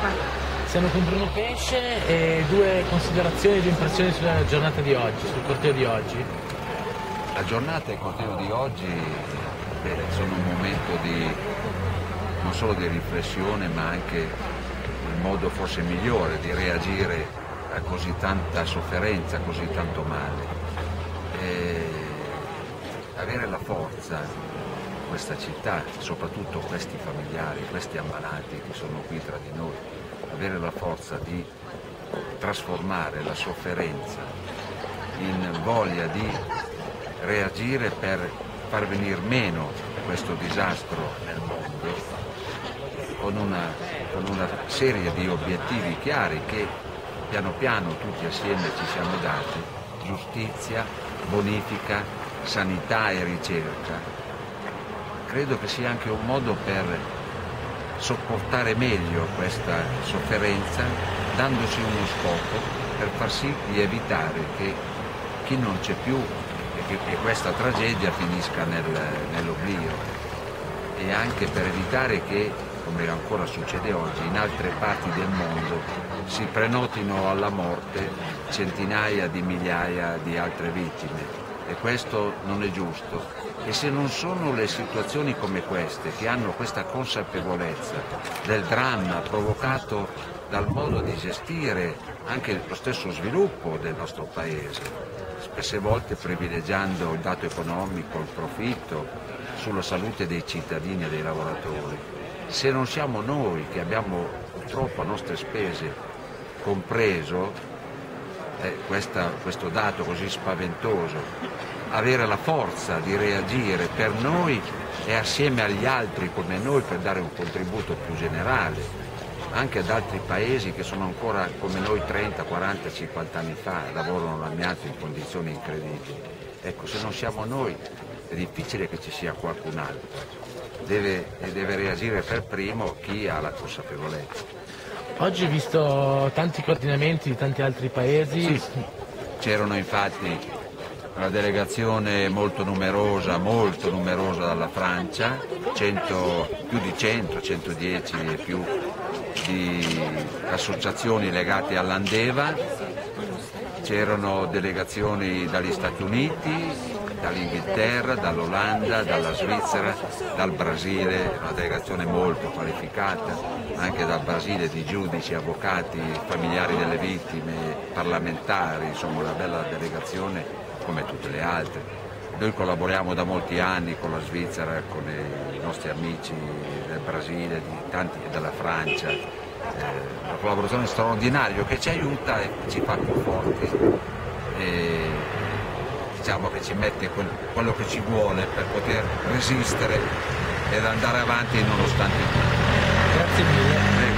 Siamo con Bruno Pesce e due considerazioni, due impressioni sulla giornata di oggi, sul corteo di oggi. La giornata e il corteo di oggi sono un momento non solo di riflessione, ma anche il modo forse migliore di reagire a così tanta sofferenza, a così tanto male. Avere la forza, questa città, soprattutto questi familiari, questi ammalati che sono qui tra di noi, avere la forza di trasformare la sofferenza in voglia di reagire per far venir meno questo disastro nel mondo, con una serie di obiettivi chiari che piano piano tutti assieme ci siamo dati: giustizia, bonifica, sanità e ricerca. Credo che sia anche un modo per sopportare meglio questa sofferenza, dandosi uno scopo per far sì di evitare che chi non c'è più e che questa tragedia finisca nell'oblio, e anche per evitare che, come ancora succede oggi, in altre parti del mondo si prenotino alla morte centinaia di migliaia di altre vittime. E questo non è giusto. E se non sono le situazioni come queste, che hanno questa consapevolezza del dramma provocato dal modo di gestire anche lo stesso sviluppo del nostro paese, spesse volte privilegiando il dato economico, il profitto, sulla salute dei cittadini e dei lavoratori, se non siamo noi che abbiamo purtroppo a nostre spese compreso questo dato così spaventoso, avere la forza di reagire per noi e assieme agli altri come noi, per dare un contributo più generale anche ad altri paesi che sono ancora come noi 30, 40, 50 anni fa, lavorano l'amianto in condizioni incredibili. Ecco, se non siamo noi è difficile che ci sia qualcun altro. Deve reagire per primo chi ha la consapevolezza. Oggi ho visto tanti coordinamenti di tanti altri paesi. Sì, c'erano infatti una delegazione molto numerosa dalla Francia, più di 100, 110 e più di associazioni legate all'Andeva, c'erano delegazioni dagli Stati Uniti, dall'Inghilterra, dall'Olanda, dalla Svizzera, dal Brasile, una delegazione molto qualificata, anche dal Brasile, di giudici, avvocati, familiari delle vittime, parlamentari, insomma una bella delegazione come tutte le altre. Noi collaboriamo da molti anni con la Svizzera, con i nostri amici del Brasile, di tanti della Francia, una collaborazione straordinaria che ci aiuta e ci fa più forti. Diciamo che ci mette quello che ci vuole per poter resistere ed andare avanti nonostante tutto. Grazie mille.